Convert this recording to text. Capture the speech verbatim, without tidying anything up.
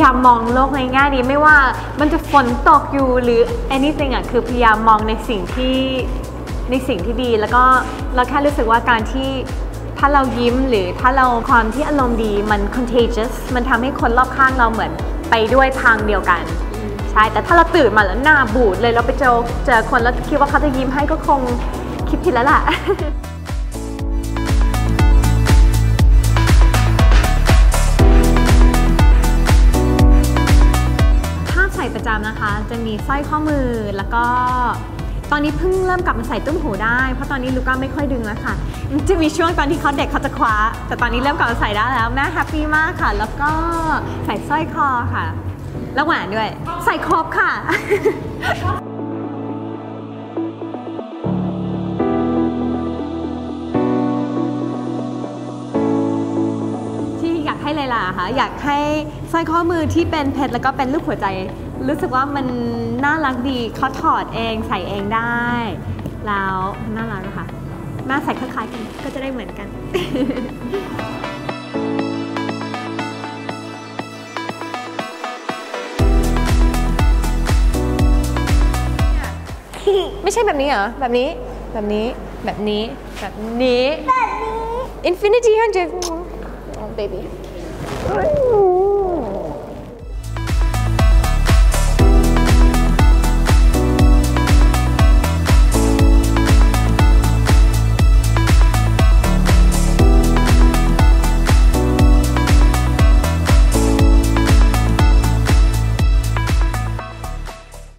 ายามมองโลกในแง่ดีไม่ว่ามันจะฝนตกอยู่หรือ anything อ่ะคือพยายามมองในสิ่งที่ในสิ่งที่ดีแล้วก็เราแค่รู้สึกว่าการที่ถ้าเรายิ้มหรือถ้าเราความที่อารมณ์ดีมัน contagious มันทำให้คนรอบข้างเราเหมือนไปด้วยทางเดียวกันใช่แต่ถ้าเราตื่นมาแล้วหน้าบูดเลยเราไปเจอเจอคนแล้วคิดว่าเขาจะยิ้มให้ก็คงคิดผิดแล้วล่ะถ้าใส่ประจำนะคะจะมีสร้อยข้อมือแล้วก็ตอนนี้เพิ่งเริ่มกลับมาใส่ตุ้มหูได้เพราะตอนนี้ลูก้าไม่ค่อยดึงแล้วค่ะจะมีช่วงตอนที่เขาเด็กเขาจะคว้าแต่ตอนนี้เริ่มกลับมาใส่ได้แล้วแม่แฮปปี้มากค่ะแล้วก็ใส่สร้อยคอค่ะแล้วแหวนด้วยใส่ครบค่ะที่อยากให้เลยล่ะค่ะอยากให้สร้อยข้อมือที่เป็นเพชรแล้วก็เป็นรูปหัวใจรู้สึกว่ามันน่ารักดีเขาถอดเองใส่เองได้แล้วน่ารักนะคะแม่ใส่คล้ายๆกันก็จะได้เหมือนกันไม่ใช่แบบนี้เหรอแบบนี้แบบนี้แบบนี้แบบนี้แบบนี้ Infinity ฮันเจ oh baby